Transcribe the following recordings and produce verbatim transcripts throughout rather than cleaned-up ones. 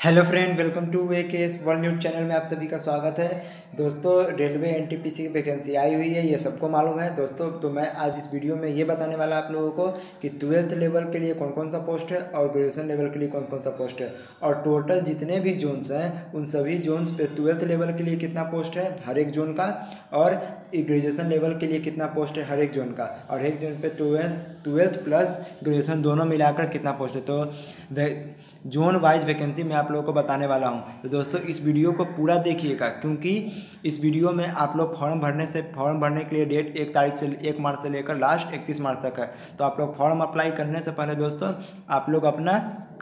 Hello friend, welcome to V K S world news channel में आप सभी का स्वागत है। दोस्तों, रेलवे एनटीपीसी की वैकेंसी आई हुई है, ये सबको मालूम है दोस्तों। तो मैं आज इस वीडियो में ये बताने वाला आप लोगों को कि ट्वेल्थ लेवल के लिए कौन कौन सा पोस्ट है और ग्रेजुएशन लेवल के लिए कौन कौन सा पोस्ट है, और टोटल जितने भी जोन्स हैं उन सभी जोन्स पे ट्वेल्थ लेवल के लिए कितना पोस्ट है हर एक जोन का, और ग्रेजुएशन लेवल के लिए कितना पोस्ट है हर एक जोन का, और एक जोन पे ट्वेल्थ ट्वेल्थ प्लस ग्रेजुएशन दोनों मिलाकर कितना पोस्ट है। तो जोन वाइज वैकेंसी मैं आप लोगों को बताने वाला हूं। तो दोस्तों, इस वीडियो को पूरा देखिएगा, क्योंकि इस वीडियो में आप लोग फॉर्म भरने से फॉर्म भरने के लिए डेट एक तारीख से एक मार्च से लेकर लास्ट इकतीस मार्च तक है। तो आप लोग फॉर्म अप्लाई करने से पहले दोस्तों आप लोग अपना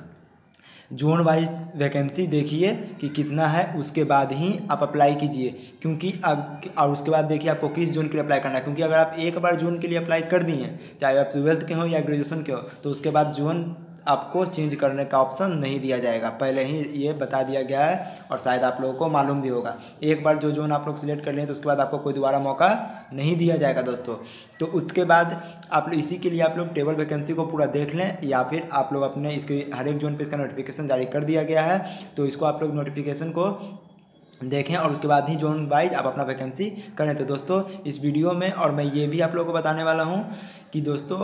जोन वाइज वैकेंसी देखिए कि कितना है, उसके बाद ही आप अप्लाई कीजिए। क्योंकि अग और उसके बाद देखिए आपको किस जोन के लिए अप्लाई करना है। क्योंकि अगर आप एक बार जोन के लिए अप्लाई कर दिए, चाहे आप ट्वेल्थ के हो या ग्रेजुएशन के हो, तो उसके बाद जोन आपको चेंज करने का ऑप्शन नहीं दिया जाएगा। पहले ही ये बता दिया गया है, और शायद आप लोगों को मालूम भी होगा। एक बार जो जोन आप लोग सिलेक्ट कर लें तो उसके बाद आपको कोई दोबारा मौका नहीं दिया जाएगा दोस्तों। तो उसके बाद आप लोग इसी के लिए आप लोग टेबल वैकेंसी को पूरा देख लें, या फिर आप लोग अपने इसके हर एक जोन पे इसका नोटिफिकेशन जारी कर दिया गया है, तो इसको आप लोग नोटिफिकेशन को देखें और उसके बाद ही जोन वाइज आप अपना वैकेंसी करें। तो दोस्तों, इस वीडियो में और मैं ये भी आप लोगों को बताने वाला हूँ कि दोस्तों,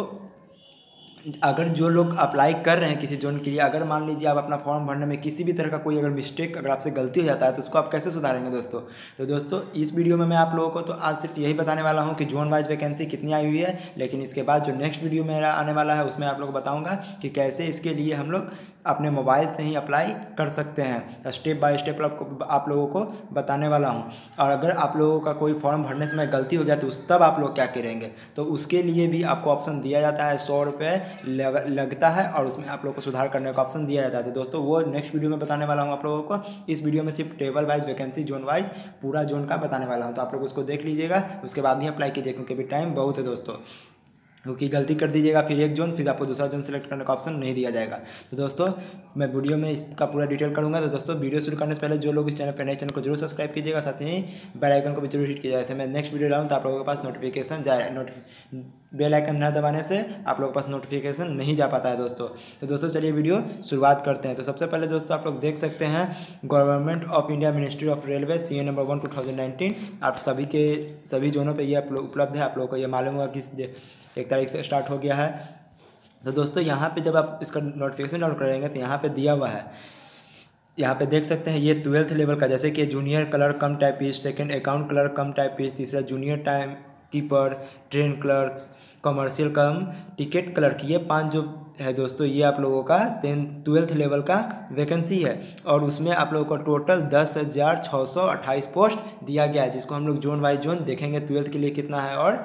अगर जो लोग अप्लाई कर रहे हैं किसी जोन के लिए, अगर मान लीजिए आप अपना फॉर्म भरने में किसी भी तरह का कोई अगर मिस्टेक अगर आपसे गलती हो जाता है, तो उसको आप कैसे सुधारेंगे दोस्तों। तो दोस्तों, इस वीडियो में मैं आप लोगों को तो आज सिर्फ यही बताने वाला हूं कि जोन वाइज वैकेंसी कितनी आई हुई है, लेकिन इसके बाद जो नेक्स्ट वीडियो मेरा आने वाला है उसमें आप लोग को बताऊँगा कि कैसे इसके लिए हम लोग अपने मोबाइल से ही अप्लाई कर सकते हैं। स्टेप बाय स्टेप आपको आप लोगों को बताने वाला हूं। और अगर आप लोगों का कोई फॉर्म भरने समय गलती हो गया तो उस तब आप लोग क्या करेंगे, तो उसके लिए भी आपको ऑप्शन दिया जाता है। सौ रुपये लग, लगता है और उसमें आप लोग को सुधार करने का ऑप्शन दिया जाता है। तो दोस्तों, वो नेक्स्ट वीडियो में बताने वाला हूँ आप लोगों को। इस वीडियो में सिर्फ table wise vacancy zone wise पूरा जोन का बताने वाला हूँ। तो आप लोग उसको देख लीजिएगा, उसके बाद ही अप्लाई कीजिए, क्योंकि अभी टाइम बहुत है दोस्तों। क्योंकि गलती कर दीजिएगा फिर एक जोन, फिर आपको दूसरा जोन सेलेक्ट करने का ऑप्शन नहीं दिया जाएगा। तो दोस्तों, मैं वीडियो में इसका पूरा डिटेल करूंगा। तो दोस्तों, वीडियो शुरू करने से पहले जो लोग इस चैनल पर नए, चैनल को जरूर सब्सक्राइब कीजिएगा, साथ ही बेल आइकन को भी जरूर हिट कीजिएगा। ऐसे मैं नेक्स्ट वीडियो लाऊँ तो आप लोगों के पास नोटिफिकेशन जाए नोटिफि बेल आइकन न दबाने से आप लोगों के पास नोटिफिकेशन नहीं जा पाता है दोस्तों। तो दोस्तों, चलिए वीडियो शुरुआत करते हैं। तो सबसे पहले दोस्तों आप लोग देख सकते हैं government of India ministry of railway C A number one two thousand nineteen. आप सभी के सभी जोनों पे ये उपलब्ध है। आप लोगों को ये मालूम होगा किस एक तारीख से स्टार्ट हो गया है। तो दोस्तों, यहाँ पे जब आप इसका नोटिफिकेशन डाउनलोड करेंगे तो यहाँ पे दिया हुआ है, यहाँ पे देख सकते हैं ये ट्वेल्थ लेवल का, जैसे कि junior clerk cum typist, second account clerk cum typist, तीसरा junior time keeper, train clerks, commercial cum ticket clerk, ये पांच जो है दोस्तों, ये आप लोगों का टेन ट्वेल्थ लेवल का वैकेंसी है। और उसमें आप लोगों को टोटल दस हज़ार छः सौ अट्ठाईस पोस्ट दिया गया है, जिसको हम लोग जोन वाइज जोन देखेंगे ट्वेल्थ के लिए कितना है और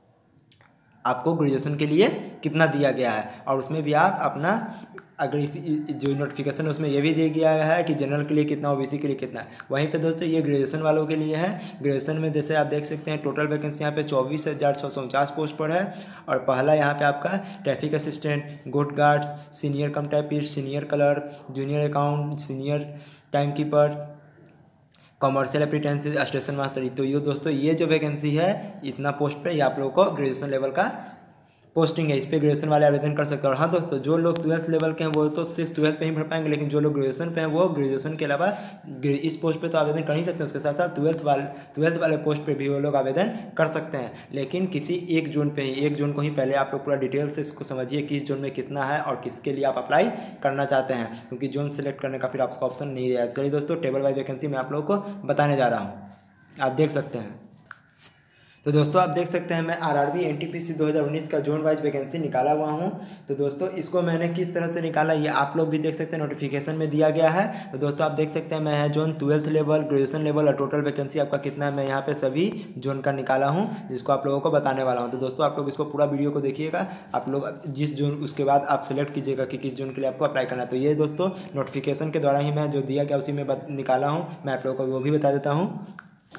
आपको ग्रेजुएशन के लिए कितना दिया गया है। और उसमें भी आप अपना अगर इस जो नोटिफिकेशन है उसमें ये भी दिया गया है कि जनरल के लिए कितना, ओबीसी के लिए कितना है। वहीं पे दोस्तों ये ग्रेजुएशन वालों के लिए है। ग्रेजुएशन में जैसे आप देख सकते हैं टोटल वैकेंसी यहाँ पे चौबीस हज़ार छः सौ उनचास पोस्ट पर है। और पहला यहाँ पे आपका traffic assistant, good guards, senior cum typist, senior clerk, junior account, senior time keeper, commercial apprentice, station master. तो ये दोस्तों, ये जो वैकेंसी है इतना पोस्ट पे ये आप लोगों को ग्रेजुएशन लेवल का पोस्टिंग है, इस पर ग्रेजुएशन वाले आवेदन कर सकते हैं। और हाँ दोस्तों, जो लोग ट्वेल्थ लेवल के हैं वो तो सिर्फ ट्वेल्थ पे ही भर पाएंगे, लेकिन जो लोग ग्रेजुएशन पे हैं वो ग्रेजुएशन के अलावा इस पोस्ट पे तो आवेदन कर ही सकते हैं, उसके साथ साथ ट्वेल्थ वाले ट्वेल्थ वाले पोस्ट पे भी वो लोग आवेदन कर सकते हैं। लेकिन किसी एक जोन पे ही, एक जोन को ही पहले आप लोग पूरा डिटेल से इसको समझिए किस जोन में कितना है और किसके लिए आप अप्लाई करना चाहते हैं, क्योंकि जोन सेलेक्ट करने का फिर आपको ऑप्शन नहीं दिया। चलिए दोस्तों, टेबल वाइज वैकेंसी मैं आप लोगों को बताने जा रहा हूँ, आप देख सकते हैं। तो दोस्तों, आप देख सकते हैं मैं आरआरबी एनटीपीसी दो हज़ार उन्नीस का जोन वाइज वैकेंसी निकाला हुआ हूं। तो दोस्तों, इसको मैंने किस तरह से निकाला ये आप लोग भी देख सकते हैं, नोटिफिकेशन में दिया गया है। तो दोस्तों, आप देख सकते हैं मैं है zone twelfth level, graduation level और टोटल वैकेंसी आपका कितना है, मैं यहाँ पे सभी जोन का निकाला हूँ, जिसको आप लोगों को बताने वाला हूँ। तो दोस्तों, आप लोग इसको पूरा वीडियो को देखिएगा, आप लोग जिस जोन, उसके बाद आप सेलेक्ट कीजिएगा कि किस जोन के लिए आपको अप्लाई करना है। तो ये दोस्तों नोटिफिकेशन के द्वारा ही मैं जो दिया गया उसी में निकाला हूँ, मैं आप लोगों को वो भी बता देता हूँ।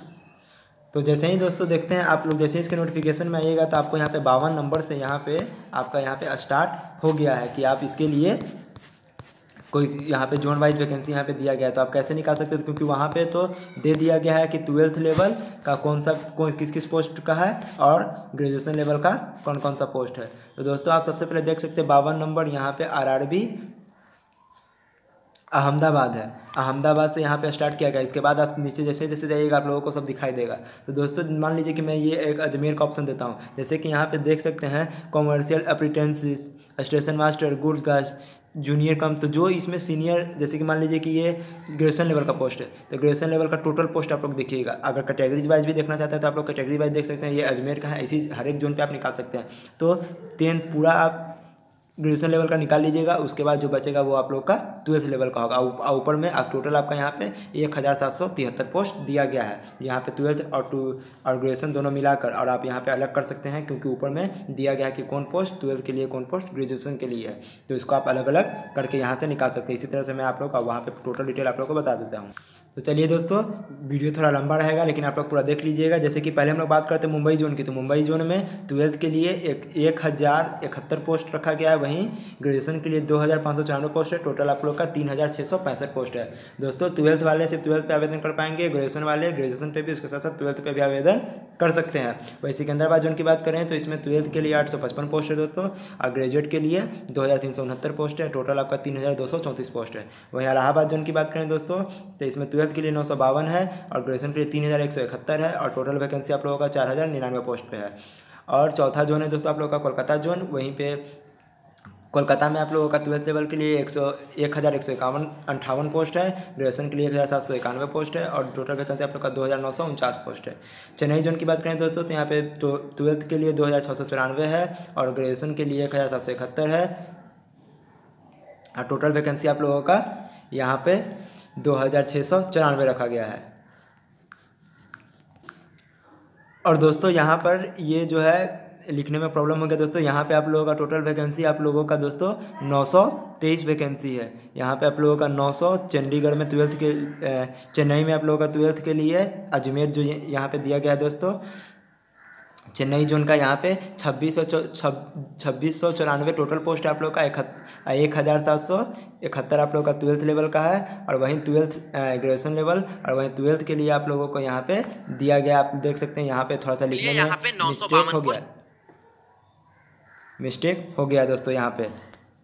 तो जैसे ही दोस्तों देखते हैं आप लोग, जैसे ही इसके नोटिफिकेशन में आइएगा तो आपको यहाँ पे बावन नंबर से यहाँ पे आपका यहाँ पे स्टार्ट हो गया है कि आप इसके लिए कोई यहाँ पे जोन वाइज वैकेंसी यहाँ पे दिया गया है। तो आप कैसे निकाल सकते हो, क्योंकि वहाँ पे तो दे दिया गया है कि ट्वेल्थ लेवल का कौन सा कौन किस किस पोस्ट का है और ग्रेजुएशन लेवल का कौन कौन सा पोस्ट है। तो दोस्तों, आप सबसे पहले देख सकते हैं बावन नंबर यहाँ पे आर आर बी अहमदाबाद है। अहमदाबाद से यहाँ पे स्टार्ट किया गया। इसके बाद आप नीचे जैसे जैसे जाइएगा आप लोगों को सब दिखाई देगा। तो दोस्तों मान लीजिए कि मैं ये एक अजमेर का ऑप्शन देता हूँ। जैसे कि यहाँ पे देख सकते हैं commercial apprentice, station master, goods guards, junior cum. तो जो इसमें सीनियर, जैसे कि मान लीजिए कि ये ग्रेजुएशन लेवल का पोस्ट है, तो ग्रेजुएशन लेवल का टोटल पोस्ट आप लोग देखिएगा। अगर कैटेगरीज वाइज भी देखना चाहते हैं तो आप लोग कैटेगरी वाइज देख सकते हैं। ये अजमेर का है, इसी हर एक जोन पे आप निकाल सकते हैं। तो टेंथ पूरा आप ग्रेजुएशन लेवल का निकाल लीजिएगा। उसके बाद जो बचेगा वो आप लोग का ट्वेल्थ लेवल का होगा। और ऊपर में आप टोटल आपका यहाँ पे एक हज़ार सात सौ तिहत्तर पोस्ट दिया गया है। यहाँ पे ट्वेल्थ और टू और ग्रेजुएशन दोनों मिलाकर, और आप यहाँ पे अलग कर सकते हैं क्योंकि ऊपर में दिया गया है कि कौन पोस्ट ट्वेल्थ के लिए, कौन पोस्ट ग्रेजुएशन के लिए है। तो इसको आप अलग अलग करके यहाँ से निकाल सकते हैं। इसी तरह से मैं आप लोग का वहाँ पे टोटल डिटेल आप लोग को बता देता हूँ। तो चलिए दोस्तों, वीडियो थोड़ा लंबा रहेगा लेकिन आप लोग पूरा देख लीजिएगा। जैसे कि पहले हम लोग बात करते हैं मुंबई जोन की। तो मुंबई जोन में ट्वेल्थ के लिए एक एक हज़ार इकहत्तर पोस्ट रखा गया है। वहीं ग्रेजुएशन के लिए दो हज़ार पाँच सौ चौरानवे पोस्ट है। टोटल आप लोग का तीन हज़ार छः सौ पैंसठ पोस्ट है। दोस्तों ट्वेल्थ वाले सिर्फ ट्वेल्थ पे आवेदन कर पाएंगे, ग्रेजुएशन वाले ग्रेजुएशन पे भी, उसके साथ साथ ट्वेल्थ पे भी आवेदन कर सकते हैं। वही सिकंदराबाद जोन की बात करें तो इसमें ट्वेल्थ के लिए आठ सौ पचपन पोस्ट है दोस्तों, और ग्रेजुएट के लिए दो हज़ार तीन सौ उनहत्तर पोस्ट है। टोटल आपका तीन हज़ार दो सौ चौंतीस पोस्ट है। वहीं इलाहाबाद जोन की बात करें दोस्तों तो इसमें ट्वेल्थ के लिए नौ सौ बावन है, और ग्रेजुएशन के लिए तीन हज़ार एक सौ इकहत्तर है, और टोटल वैकेंसी आप लोगों का चार हज़ार निन्यानवे पोस्ट पे है। और चौथा जोन है दोस्तों आप लोगों का कोलकाता जोन। वहीं पे कोलकाता में आप लोगों का ट्वेल्थ लेवल के लिए एक सौ एक हज़ार एक सौ इक्यावन अंठावन पोस्ट है। ग्रेजुएशन के लिए एक हज़ार सात सौ इक्यानवे पोस्ट है, और टोटल वैकेंसी आप लोग का दो हज़ार नौ सौ उनचास पोस्ट है। चेन्नई जोन की बात करें दोस्तों तो यहाँ पे तो ट्वेल्थ के लिए दो हज़ार छः सौ चौरानवे है, और ग्रेजुएशन के लिए एक हज़ार सात सौ इकहत्तर है, और टोटल वैकेंसी आप लोगों का यहाँ पे दो हज़ार छः सौ चौरानवे रखा गया है। और दोस्तों यहाँ पर ये जो है लिखने में प्रॉब्लम हो गया दोस्तों। यहाँ पे आप लोगों का टोटल वैकेंसी आप लोगों का दोस्तों नौ सौ तेईस वैकेंसी है। यहाँ पे आप लोगों का नौ सौ चंडीगढ़ में ट्वेल्थ के, चेन्नई में आप लोगों का ट्वेल्थ के लिए, अजमेर जो यहाँ पे दिया गया है दोस्तों चेन्नई जोन का, यहाँ पे छब्बीस सौ छब्बीस सौ चौरानवे टोटल पोस्ट आप लोग का, एक हज़ार सात सौ इकहत्तर आप लोग का ट्वेल्थ लेवल का है, और वहीं ट्वेल्थ ग्रेजुएशन लेवल, और वहीं ट्वेल्थ के लिए आप लोगों को यहाँ पे दिया गया। आप देख सकते हैं यहाँ पे थोड़ा सा लिखने में मिस्टेक हो गया मिस्टेक हो गया दोस्तों। यहाँ पे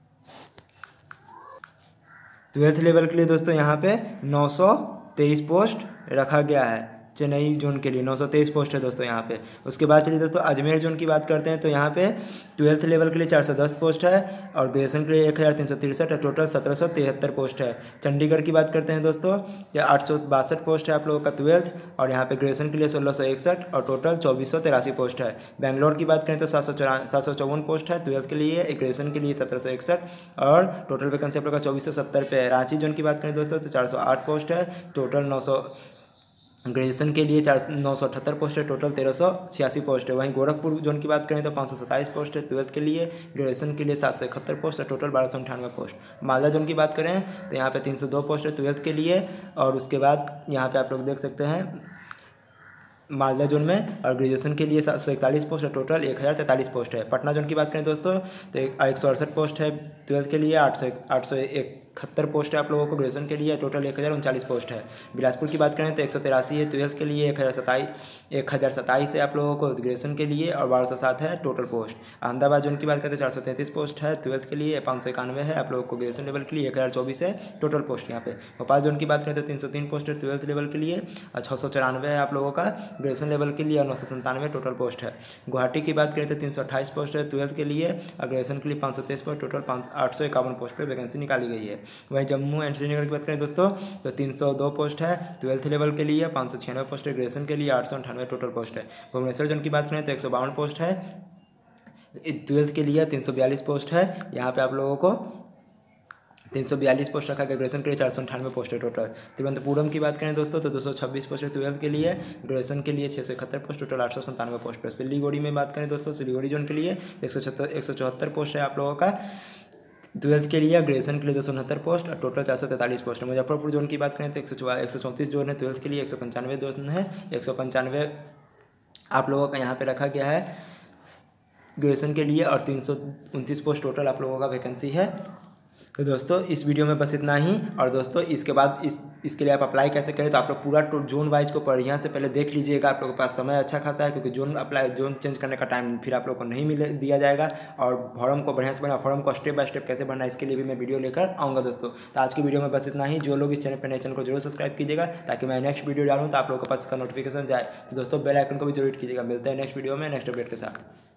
ट्वेल्थ लेवल के लिए दोस्तों यहाँ पे नौ सौ तेईस पोस्ट रखा गया है। चेन्नई जोन के लिए नौ सौ तेईस पोस्ट है दोस्तों यहाँ पे। उसके बाद चलिए दोस्तों अजमेर जोन की बात करते हैं। तो यहाँ पे ट्वेल्थ लेवल के लिए चार सौ दस पोस्ट है, और ग्रेजुएशन के लिए एक हज़ार तीन सौ तिरसठ है। टोटल सत्रह सौ तिहत्तर पोस्ट है। चंडीगढ़ की बात करते हैं दोस्तों तो आठ सौ बासठ पोस्ट है आप लोगों का ट्वेल्थ, और यहाँ पे ग्रेजुएशन के लिए सोलह सौ इकसठ, और टोटल चौबीस सौ तिरासी पोस्ट है। बेंगलोर की बात करें तो सात सौ चौरा सात सौ चौवन पोस्ट है ट्वेल्थ के लिए, ग्रेजुएशन के लिए सत्रह सौ इकसठ, और टोटल वैकेंसी आप लोग का चौबीस सौ सत्तर पे है। रांची जोन की बात करें दोस्तों तो चार सौ आठ पोस्ट है। टोटल नौ सौ ग्रेजुएशन के लिए चार नौ सौ अठहत्तर पोस्ट है। टोटल तेरह सौ छियासी पोस्ट है। वहीं गोरखपुर जोन की बात करें तो पाँच सौ सत्ताईस पोस्ट है ट्वेल्थ के लिए, ग्रेजुएशन के लिए सात सौ इकहत्तर पोस्ट है। टोटल बारह सौ अंठानवे पोस्ट। मालदा जोन की बात करें तो यहाँ पे तीन सौ दो पोस्ट है ट्वेल्थ के लिए, और उसके बाद यहाँ पे आप लोग देख सकते हैं मालदा जोन में, और ग्रेजुएशन के लिए सात सौ इकतालीस पोस्ट है। टोटल एक हज़ार तैंतालीस पोस्ट है। पटना जोन की बात करें दोस्तों तो एक सौ अड़सठ पोस्ट है ट्वेल्थ के लिए, आठ सौ आठ सौ इकहत्तर पोस्ट है आप लोगों को ग्रेजुएशन के लिए, टोटल एक हज़ार उनचालीस पोस्ट है। बिलासपुर की बात करें तो एक सौ तिरासी है ट्वेल्थ के लिए, एक हज़ार सताईस एक हज़ार सत्ताईस है आप लोगों को ग्रेजुएशन के लिए, और बारह सौ सात है टोटल पोस्ट। अहमदाबाद जोन की बात करें तो चार सौ तैंतीस पोस्ट है ट्वेल्थ के लिए, पाँच सौ इक्यानवे है आप लोगों को ग्रेजुएशन लेवल के लिए, एक हज़ार चौबीस है टोटल पोस्ट यहाँ पे। भोपाल जोन की बात करें तो तीन सौ तीन पोस्ट है ट्वेल्थ लेवल के लिए, और छः सौ चौरानवे है आप लोगों का ग्रेजुएशन लेवल के लिए, और नौ सौ संतानवे टोटल पोस्ट है। गुवाहाटी की बात करें तो तीन सौ अट्ठाईस पोस्ट है ट्वेल्थ के लिए, और ग्रेजुएशन के लिए पाँच सौ तेईस पोस्ट, टोटल पाँच आठ सौ इक्यावन पोस्ट पर वैकेंसी निकाली गई है। वहीं जम्मू एंड श्रीनगर की बात करें दोस्तों तो तीन सौ दो पोस्ट है ट्वेल्थ लेवल के लिए, पाँच सौ छियानवे पोस्ट है ग्रेजुएशन के लिए, आठ सौ अंठानवे टोटल पोस्ट है। भुवनेश्वर जोन की बात करें तो एक सौ बावन पोस्ट है ट्वेल्थ के लिए, तीन सौ बयालीस पोस्ट है यहाँ पे आप लोगों को तीन सौ बयालीस पोस्ट रखा गया। ग्रेजुएशन के लिए चार सौ अंठानवे पोस्ट है टोटल। तिरुवनंतपुरम की बात करें दोस्तों तो दो सौ छब्बीस पोस्ट है ट्वेल्थ के लिए, ग्रेजुएशन के लिए छः सौ इकहत्तर पोस्ट, टोटल आठ सौ संतानवे पोस्ट पर। सिलीगुड़ी में बात करें दोस्तों सिलीगुड़ी जोन के लिए एक सौ छहत्तर एक सौ चौहत्तर पोस्ट है आप लोगों का ट्वेल्थ के लिए, ग्रेजुएशन के लिए दो सौ उनहत्तर पोस्ट, और टोटल चार सौ तैंतालीस पोस्ट है। मुजफ्फरपुर जोन की बात करें तो एक सौ एक सौ चौंतीस जोन है ट्वेल्थ के लिए, एक सौ पंचानवे जोन है, एक सौ पंचानवे आप लोगों का यहाँ पे रखा गया है ग्रेजुएशन के लिए, और तीन सौ उनतीस पोस्ट टोटल आप लोगों का वैकेंसी है तो दोस्तों इस वीडियो में बस इतना ही। और दोस्तों इसके बाद इस इसके लिए आप अप्लाई कैसे करें, तो आप लोग पूरा जोन वाइज को बढ़िया से पहले देख लीजिएगा। आप लोगों के पास समय अच्छा खासा है, क्योंकि जोन अप्लाई जोन चेंज करने का टाइम फिर आप लोग को नहीं मिले दिया जाएगा। और फॉर्म को बढ़िया से भरना, फॉर्म को स्टेप बाय स्टेप कैसे भरना है इसके लिए भी मैं वीडियो लेकर आऊँगा दोस्तों। तो आज की वीडियो में बस इतना ही। जो लोग इस चैनल पर नए, चैनल को जरूर सब्सक्राइब कीजिएगा, ताकि मैं नेक्स्ट वीडियो डालूँ तो आप लोगों के पास इसका नोटिफिकेशन जाए। तो दोस्तों बेल आइकन को भी जरूर कीजिएगा। मिलते हैं नेक्स्ट वीडियो में नेक्स्ट अपडेट के साथ।